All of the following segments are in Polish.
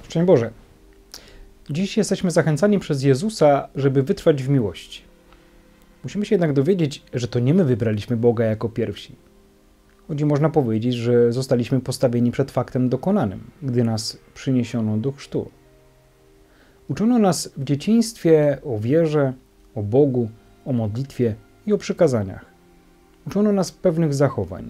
Szczęść Boże. Dziś jesteśmy zachęcani przez Jezusa, żeby wytrwać w miłości. Musimy się jednak dowiedzieć, że to nie my wybraliśmy Boga jako pierwsi. Choć można powiedzieć, że zostaliśmy postawieni przed faktem dokonanym, gdy nas przyniesiono do chrztu. Uczono nas w dzieciństwie o wierze, o Bogu, o modlitwie i o przykazaniach. Uczono nas pewnych zachowań.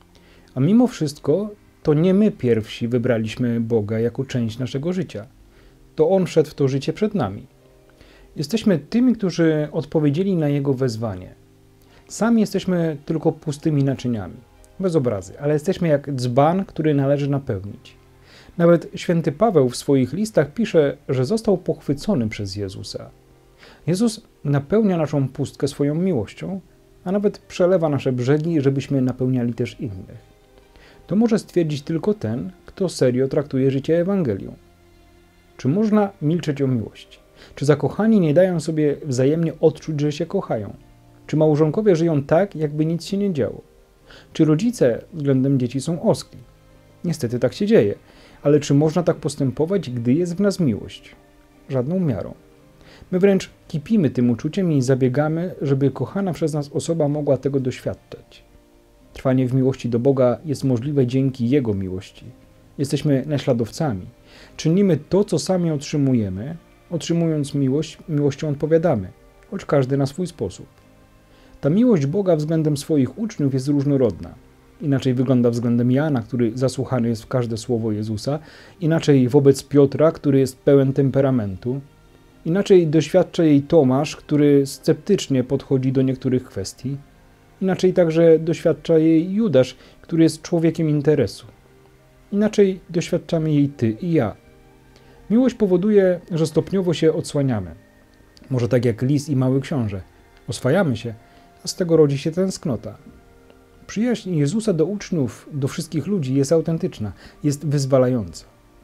A mimo wszystko to nie my pierwsi wybraliśmy Boga jako część naszego życia. To On wszedł w to życie przed nami. Jesteśmy tymi, którzy odpowiedzieli na Jego wezwanie. Sami jesteśmy tylko pustymi naczyniami, bez obrazy, ale jesteśmy jak dzban, który należy napełnić. Nawet święty Paweł w swoich listach pisze, że został pochwycony przez Jezusa. Jezus napełnia naszą pustkę swoją miłością, a nawet przelewa nasze brzegi, żebyśmy napełniali też innych. To może stwierdzić tylko ten, kto serio traktuje życie Ewangelią. Czy można milczeć o miłości? Czy zakochani nie dają sobie wzajemnie odczuć, że się kochają? Czy małżonkowie żyją tak, jakby nic się nie działo? Czy rodzice względem dzieci są oskli? Niestety tak się dzieje, ale czy można tak postępować, gdy jest w nas miłość? Żadną miarą. My wręcz kipimy tym uczuciem i zabiegamy, żeby kochana przez nas osoba mogła tego doświadczać. Trwanie w miłości do Boga jest możliwe dzięki Jego miłości. Jesteśmy naśladowcami. Czynimy to, co sami otrzymujemy. Otrzymując miłość, miłością odpowiadamy, choć każdy na swój sposób. Ta miłość Boga względem swoich uczniów jest różnorodna. Inaczej wygląda względem Jana, który zasłuchany jest w każde słowo Jezusa, inaczej wobec Piotra, który jest pełen temperamentu, inaczej doświadcza jej Tomasz, który sceptycznie podchodzi do niektórych kwestii, inaczej także doświadcza jej Judasz, który jest człowiekiem interesu. Inaczej doświadczamy jej ty i ja. Miłość powoduje, że stopniowo się odsłaniamy. Może tak jak lis i mały książę. Oswajamy się, a z tego rodzi się tęsknota. Przyjaźń Jezusa do uczniów, do wszystkich ludzi jest autentyczna, jest wyzwalająca.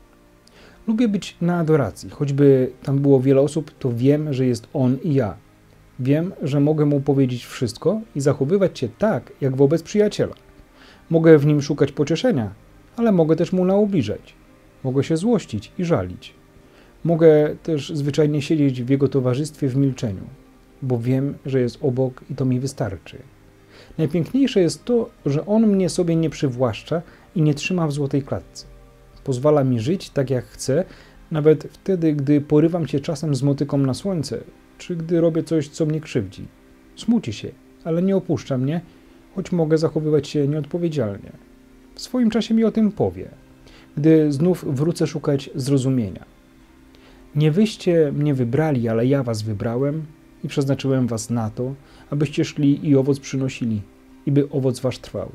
Lubię być na adoracji. Choćby tam było wiele osób, to wiem, że jest On i ja. Wiem, że mogę Mu powiedzieć wszystko i zachowywać się tak, jak wobec przyjaciela. Mogę w Nim szukać pocieszenia, ale mogę też Mu naubliżać. Mogę się złościć i żalić. Mogę też zwyczajnie siedzieć w Jego towarzystwie w milczeniu, bo wiem, że jest obok i to mi wystarczy. Najpiękniejsze jest to, że On mnie sobie nie przywłaszcza i nie trzyma w złotej klatce. Pozwala mi żyć tak, jak chcę, nawet wtedy, gdy porywam się czasem z motyką na słońce, czy gdy robię coś, co mnie krzywdzi. Smuci się, ale nie opuszcza mnie, choć mogę zachowywać się nieodpowiedzialnie. W swoim czasie mi o tym powie, gdy znów wrócę szukać zrozumienia. Nie wyście mnie wybrali, ale ja was wybrałem i przeznaczyłem was na to, abyście szli i owoc przynosili, i by owoc wasz trwał.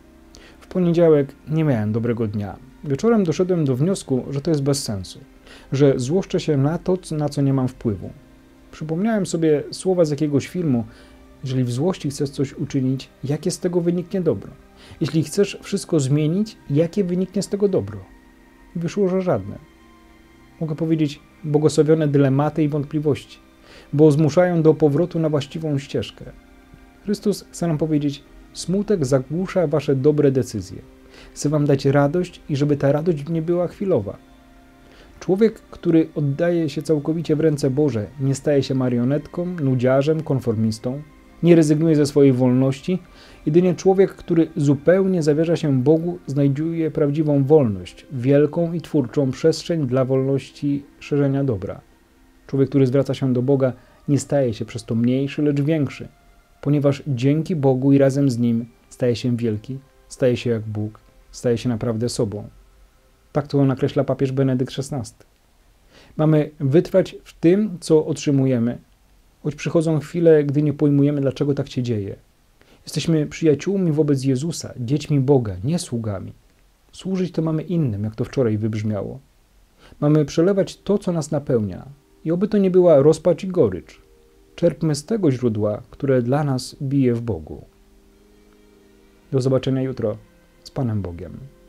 W poniedziałek nie miałem dobrego dnia. Wieczorem doszedłem do wniosku, że to jest bez sensu, że złoszczę się na to, na co nie mam wpływu. Przypomniałem sobie słowa z jakiegoś filmu: jeżeli w złości chcesz coś uczynić, jakie z tego wyniknie dobro? Jeśli chcesz wszystko zmienić, jakie wyniknie z tego dobro? Wyszło, że żadne. Mogę powiedzieć, błogosławione dylematy i wątpliwości, bo zmuszają do powrotu na właściwą ścieżkę. Chrystus chce nam powiedzieć: smutek zagłusza wasze dobre decyzje. Chcę wam dać radość i żeby ta radość nie była chwilowa. Człowiek, który oddaje się całkowicie w ręce Boże, nie staje się marionetką, nudziarzem, konformistą, nie rezygnuje ze swojej wolności. Jedynie człowiek, który zupełnie zawierza się Bogu, znajduje prawdziwą wolność, wielką i twórczą przestrzeń dla wolności szerzenia dobra. Człowiek, który zwraca się do Boga, nie staje się przez to mniejszy, lecz większy, ponieważ dzięki Bogu i razem z Nim staje się wielki, staje się jak Bóg, staje się naprawdę sobą. Tak to nakreśla papież Benedykt XVI. Mamy wytrwać w tym, co otrzymujemy, choć przychodzą chwile, gdy nie pojmujemy, dlaczego tak się dzieje. Jesteśmy przyjaciółmi wobec Jezusa, dziećmi Boga, nie sługami. Służyć to mamy innym, jak to wczoraj wybrzmiało. Mamy przelewać to, co nas napełnia. I oby to nie była rozpacz i gorycz. Czerpmy z tego źródła, które dla nas bije w Bogu. Do zobaczenia jutro z Panem Bogiem.